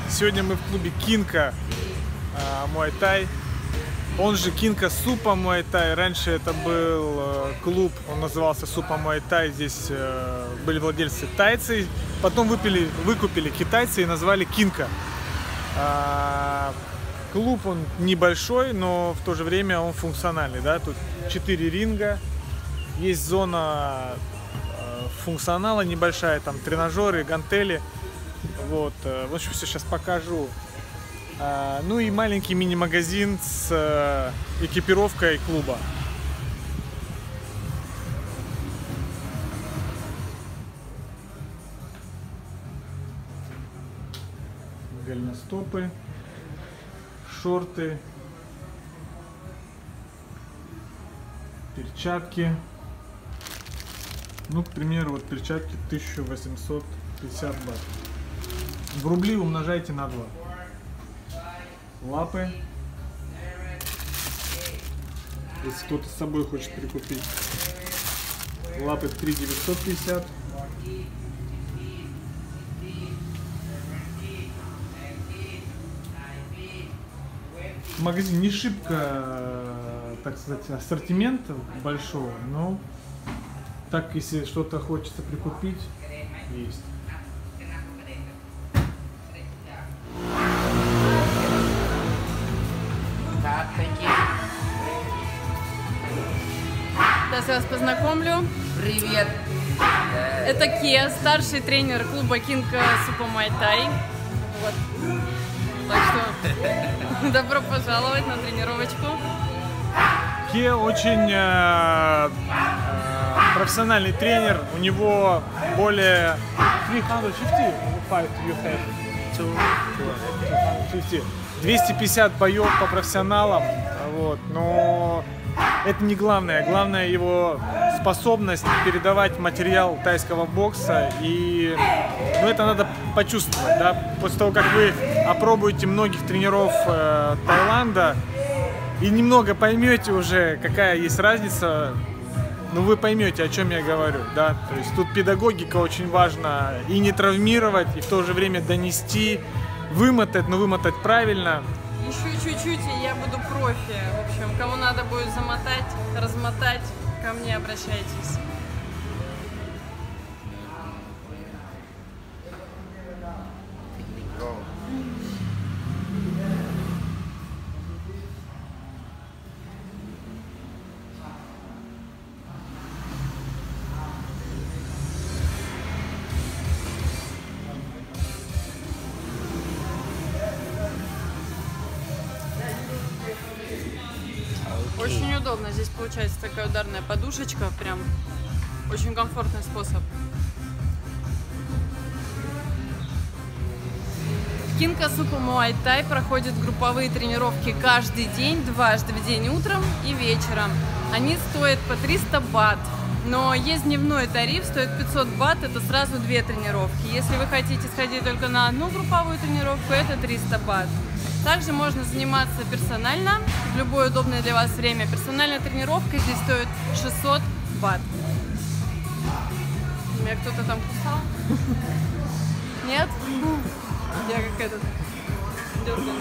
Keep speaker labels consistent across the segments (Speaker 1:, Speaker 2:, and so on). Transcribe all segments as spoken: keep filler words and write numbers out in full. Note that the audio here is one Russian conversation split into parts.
Speaker 1: Сегодня мы в клубе Кинка Муай Тай, он же Кинка Супа Муай Тай. Раньше это был клуб, он назывался Супа Муай Тай, здесь были владельцы тайцы, потом выпили, выкупили китайцы и назвали Кинка. Клуб он небольшой, но в то же время он функциональный, да? Тут четыре ринга, есть зона функционала небольшая, там тренажеры, гантели. Вот, в общем, все сейчас покажу. Ну и маленький мини-магазин с экипировкой клуба. Голеностопы, шорты, перчатки. Ну, к примеру, вот перчатки тысяча восемьсот пятьдесят бат. В рубли умножайте на два. Лапы. Если кто-то с собой хочет прикупить. Лапы три тысячи девятьсот пятьдесят. Магазин не шибко, так сказать, ассортимент большого, но так, если что-то хочется прикупить, есть.
Speaker 2: Сейчас я вас познакомлю.
Speaker 3: Привет.
Speaker 2: Это Ке, старший тренер клуба Кинка Супа Муай Тай. Вот. Так что добро пожаловать на тренировочку.
Speaker 1: Ке очень э, э, профессиональный тренер. У него более двести пятьдесят боев по профессионалам. Вот. Но это не главное. Главное его способность передавать материал тайского бокса. И ну, это надо почувствовать. Да? После того, как вы опробуете многих тренеров э, Таиланда и немного поймете уже, какая есть разница, ну вы поймете, о чем я говорю. Да? То есть тут педагогика очень важна. И не травмировать, и в то же время донести, вымотать, но вымотать правильно.
Speaker 2: Еще чуть-чуть, и я буду профи. В общем, кому надо будет замотать, размотать, ко мне обращайтесь. Очень удобно. Здесь получается такая ударная подушечка. Прям очень комфортный способ. В Кинка Супа Муай Тай проходят групповые тренировки каждый день, дважды в день, утром и вечером. Они стоят по триста бат. Но есть дневной тариф, стоит пятьсот бат, это сразу две тренировки. Если вы хотите сходить только на одну групповую тренировку, это триста бат. Также можно заниматься персонально, в любое удобное для вас время. Персональная тренировка здесь стоит шестьсот бат. Меня кто-то там кусал? Нет? Я как этот дерганый.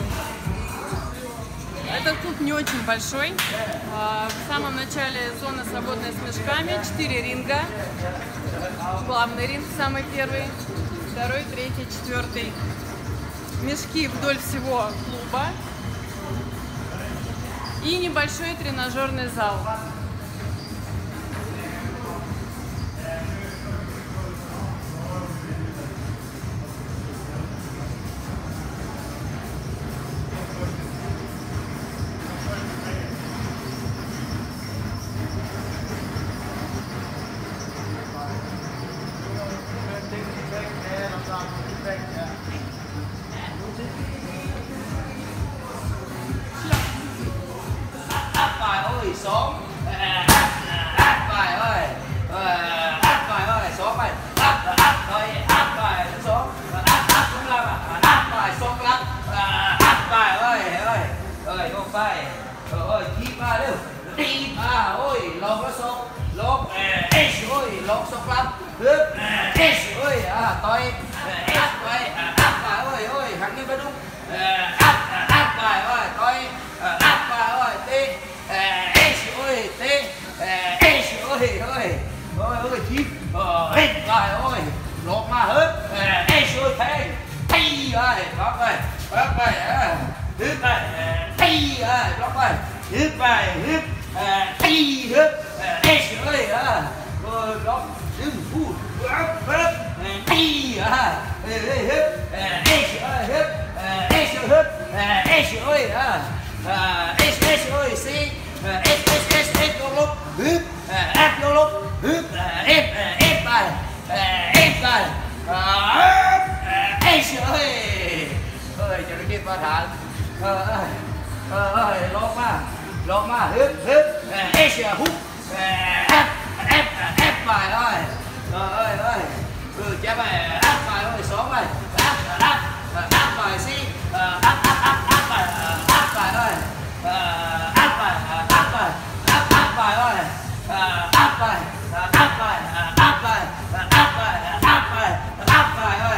Speaker 2: Этот клуб не очень большой. В самом начале зона свободная с мешками, четыре ринга. Главный ринг самый первый, второй, третий, четвертый. Мешки вдоль всего клуба и небольшой тренажерный зал.
Speaker 3: Xuống áp bài ơi áp bài ơi xuống bài áp áp rồi áp bài xuống áp áp xuống lắm áp bài xuống lắm áp bài ơi ơi ơi không phải ơi đi ba đâu đi ba ôi lông nó xuống lông ôi lông xuống lắm ôi à tôi áp bài áp bài ơi ơi thằng kia ơi, block ơi, block ơi, hít ơi, đi ơi, block ơi, hít ơi, hít, đi hít, ê ơi, rồi block, đừng phun, block, block, đi à, hít, ê ơi, hít, ê hít, ê ơi, ê ê ơi, xí, ê ê ê ê vô lúc, hít, ép vô lúc, hít, ép ép bài, ép bài. Ê ơi, ơi cho nó kịp vào thẳng, ơi, ơi lốp mà, lốp mà, hít hít, ê trời hút, ép ép ép bài ơi, ơi ơi, ừ chép bài, ép bài ơi, số bài, ép ép ép bài xí, ép ép ép ép bài, ép bài ơi, ép bài, ép bài, ép ép bài ơi, ép bài, ép bài, ép bài, ép bài, ép bài, ép bài ơi,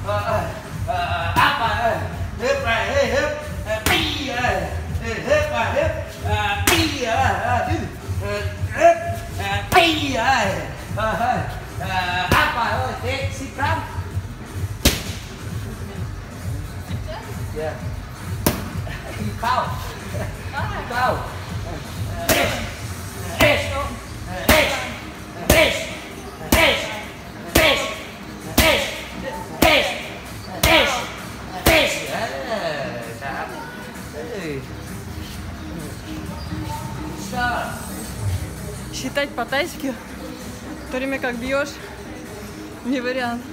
Speaker 3: ép bài ơi, hít bài, hít, đi ơi, hít bài, hít, đi ơi, hít, đi ơi, ép bài ơi, take six gram. Yeah. Cao, cao.
Speaker 2: Считать по-тайски, в то время как бьешь, не вариант.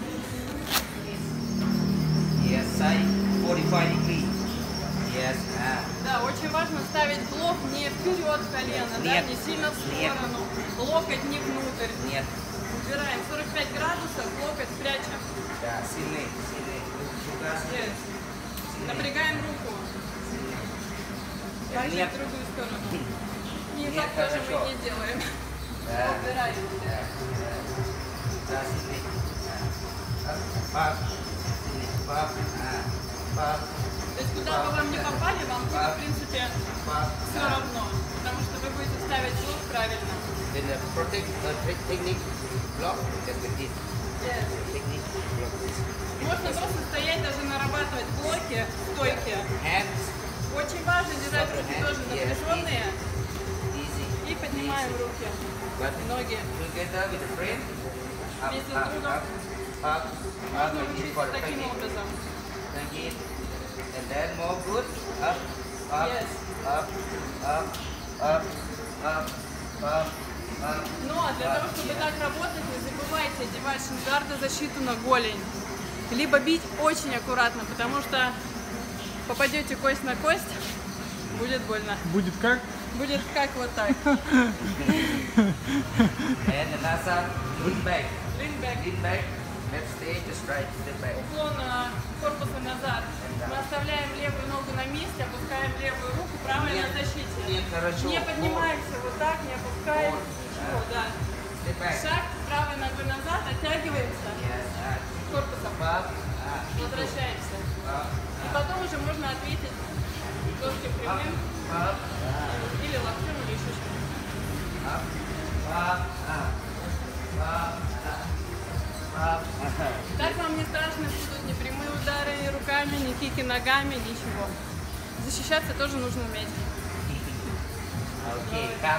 Speaker 3: Yes, side forty-five degree. Yes.
Speaker 2: Да, очень важно ставить блок не вперед колено, да, не сильно в сторону, локоть не внутрь.
Speaker 3: Нет.
Speaker 2: Убираем сорок пять градусов, локоть прячем.
Speaker 3: Да, сильнее, сильнее.
Speaker 2: Yes. Напрягаем руку. Также
Speaker 3: Нет.
Speaker 2: в другую сторону. Не
Speaker 3: Нет,
Speaker 2: так тоже
Speaker 3: хорошо.
Speaker 2: мы не делаем.
Speaker 3: Да.
Speaker 2: Убираем.
Speaker 3: Да, да, сильнее. Пап, сильнее. Пап, пап.
Speaker 2: То есть куда бы вам не попали, вам будет в принципе все равно. Потому что вы будете ставить блок правильно.
Speaker 3: Then the protect the technique block just like this.
Speaker 2: Yes.
Speaker 3: Technique block this.
Speaker 2: Можно просто стоять, даже нарабатывать блоки, стойки.
Speaker 3: Hands.
Speaker 2: Очень важно держать руки тоже напряженные.
Speaker 3: Easy.
Speaker 2: И поднимаем руки,
Speaker 3: But
Speaker 2: ноги.
Speaker 3: together with the friend. Up,
Speaker 2: Вместе с
Speaker 3: up,
Speaker 2: другом.
Speaker 3: up, up, up,
Speaker 2: Можно
Speaker 3: like this
Speaker 2: учиться
Speaker 3: for the
Speaker 2: таким
Speaker 3: technique.
Speaker 2: образом.
Speaker 3: Like it. And then more good. Up, up,
Speaker 2: Yes.
Speaker 3: up, up, up, up, up, up.
Speaker 2: Но для того, чтобы так работать, не забывайте одевать шангардозащиту на голень. Либо бить очень аккуратно, потому что попадете кость на кость, будет больно.
Speaker 1: Будет как?
Speaker 2: Будет как вот так.
Speaker 3: And the last one, lean back.
Speaker 2: Lean back.
Speaker 3: Lean back. Let's stay just right. Step back.
Speaker 2: Уклон а, корпуса назад. Мы оставляем левую ногу на месте, опускаем левую руку, правая
Speaker 3: Нет,
Speaker 2: на защите.
Speaker 3: нет, хорошо.
Speaker 2: Не поднимаемся вот так, не опускаем.
Speaker 3: Вот.
Speaker 2: Ничего, да.
Speaker 3: Step back.
Speaker 2: Шаг правой ногой назад, оттягиваемся.
Speaker 3: Yes. Ah.
Speaker 2: Корпусом.
Speaker 3: Up. Ah.
Speaker 2: Возвращаемся.
Speaker 3: Up.
Speaker 2: И потом уже можно ответить жестким прямым
Speaker 3: Up.
Speaker 2: или локтем, или еще что-нибудь.
Speaker 3: Up. Up. Up. Up. Up.
Speaker 2: Так вам не страшно будут ни прямые удары ни руками, ни кики ногами, ничего. Защищаться тоже нужно уметь.
Speaker 3: Okay. Cap.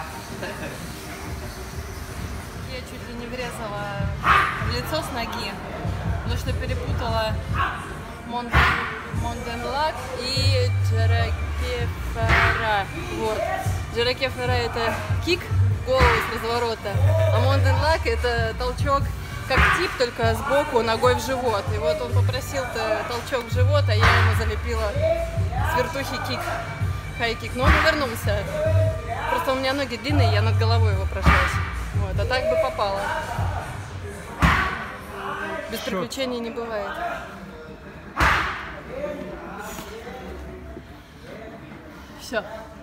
Speaker 2: Я чуть ли не врезала в лицо с ноги, потому что перепутала Монден, Монденлак и Джеракефера. Вот. Джеракефера это кик в голову с разворота, а Монденлак это толчок как тип, только сбоку ногой в живот. И вот он попросил толчок в живот, а я ему залепила с вертухи кик, хай-кик. Но он увернулся. Просто у меня ноги длинные, я над головой его прошлась. Вот, а так бы попала. Без приключений не бывает. Все.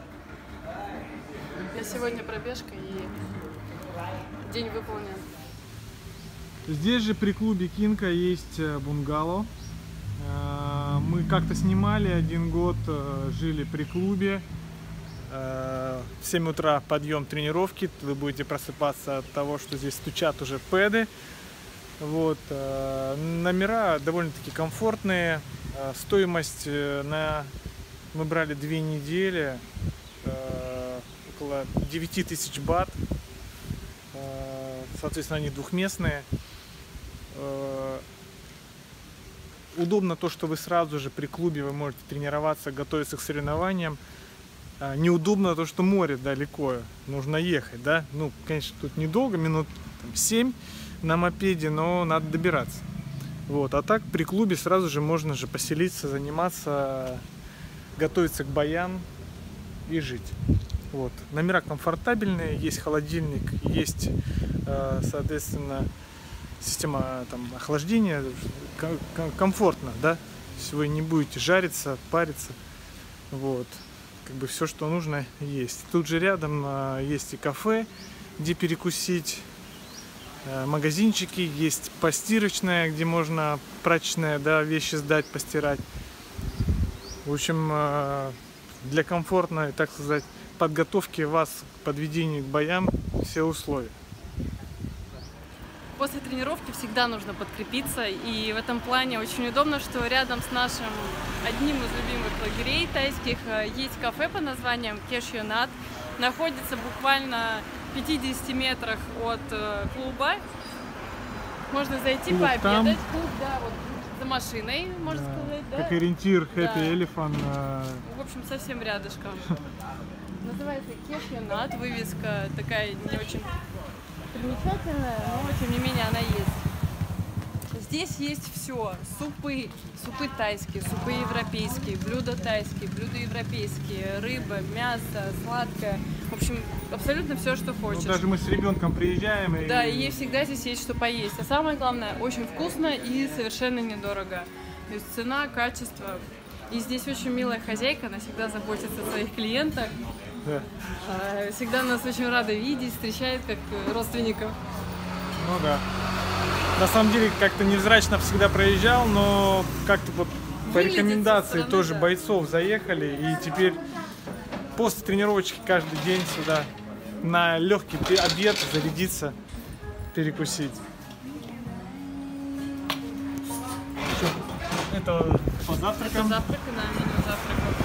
Speaker 2: Я сегодня пробежка и день выполнен.
Speaker 1: Здесь же при клубе Кинка есть бунгало. Мы как-то снимали один год, жили при клубе. В семь утра подъем тренировки. Вы будете просыпаться от того, что здесь стучат уже пэды. Вот, номера довольно-таки комфортные. Стоимость на мы брали две недели, около девяти тысяч бат. Соответственно, они двухместные. Удобно то, что вы сразу же при клубе вы можете тренироваться, готовиться к соревнованиям. Неудобно то, что море далеко, нужно ехать, да. Ну, конечно, тут недолго, минут семь на мопеде, но надо добираться. Вот, а так при клубе сразу же можно же поселиться, заниматься, готовиться к боям и жить. Вот. Номера комфортабельные, есть холодильник, есть, соответственно, система там охлаждения, комфортно, да, то есть вы не будете жариться, париться, вот, как бы все, что нужно, есть. Тут же рядом есть и кафе, где перекусить, магазинчики, есть постирочная, где можно прачечная, да, вещи сдать, постирать. В общем, для комфортной, так сказать, подготовки вас к подведению к боям все условия.
Speaker 2: После тренировки всегда нужно подкрепиться, и в этом плане очень удобно, что рядом с нашим одним из любимых лагерей тайских есть кафе под названием Кешьонат. Находится буквально в пятидесяти метрах от клуба. Можно зайти, клуб пообедать. Там. Клуб, да, вот за машиной, можно да, сказать. Да?
Speaker 1: Как ориентир Happy
Speaker 2: да.
Speaker 1: Elephant.
Speaker 2: В общем, совсем рядышком. Называется Кешьонат. Вывеска такая не очень примечательная, но тем не менее она есть. Здесь есть все. Супы, супы тайские, супы европейские, блюда тайские, блюда европейские, рыба, мясо, сладкое. В общем, абсолютно все, что хочешь.
Speaker 1: Ну, даже мы с ребенком приезжаем. И...
Speaker 2: Да, и ей всегда здесь есть что поесть. А самое главное, очень вкусно и совершенно недорого. То есть цена, качество. И здесь очень милая хозяйка, она всегда заботится о своих клиентах.
Speaker 1: Да.
Speaker 2: Всегда нас очень рада видеть, встречает как родственников.
Speaker 1: Ну да. На самом деле как-то невзрачно всегда проезжал, но как-то вот по Выглядит рекомендации стороны, тоже да. бойцов заехали, и теперь после тренировочки каждый день сюда на легкий обед зарядиться, перекусить. Это по завтракам?
Speaker 2: Это завтрак, да, меню завтрака.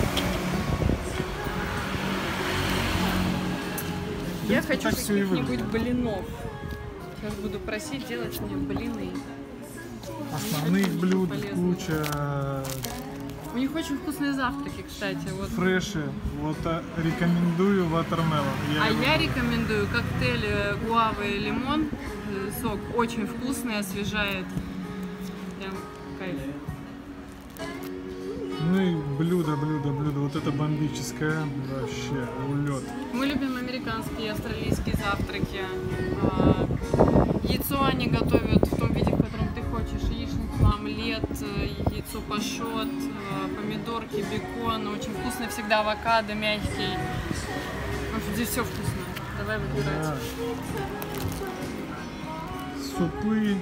Speaker 2: Я хочу каких-нибудь блинов. Сейчас буду просить делать мне блины.
Speaker 1: Основных блюд куча.
Speaker 2: У них очень вкусные завтраки, кстати. Вот.
Speaker 1: Фреши. Вот рекомендую ватермелон.
Speaker 2: А его... я рекомендую коктейль гуава и лимон. Сок очень вкусный, освежает. Прям кайф.
Speaker 1: Ну и блюдо, блюдо, блюдо. Вот это бомбическое. Вообще улет.
Speaker 2: Мы любим американские и австралийские завтраки. Яйцо они готовят в том виде, в котором ты хочешь. Яичницу, омлет, яйцо пашот, помидорки, бекон. Очень вкусно всегда, авокадо мягкий. В общем, здесь все вкусно. Давай выбирать. Да.
Speaker 1: Супы.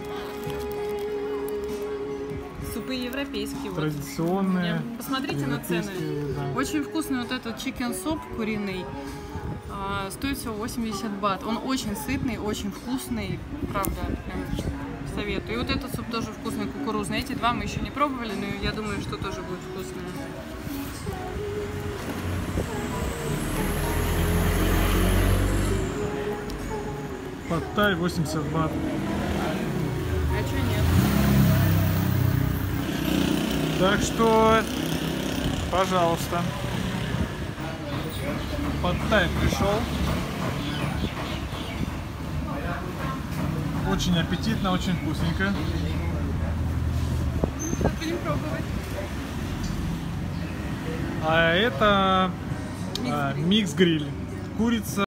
Speaker 2: Супы европейские.
Speaker 1: Традиционные.
Speaker 2: Вот. Посмотрите на цены. Да. Очень вкусный вот этот chicken суп куриный. А, стоит всего восемьдесят бат. Он очень сытный, очень вкусный. Правда, прям советую. И вот этот суп тоже вкусный, кукурузный. Эти два мы еще не пробовали, но я думаю, что тоже будет вкусные.
Speaker 1: Пад-тай восемьдесят бат.
Speaker 2: А что нет?
Speaker 1: Так что, пожалуйста. Пад-тай пришел. Очень аппетитно, очень вкусненько.
Speaker 2: Будем пробовать.
Speaker 1: А это микс-гриль. Курица.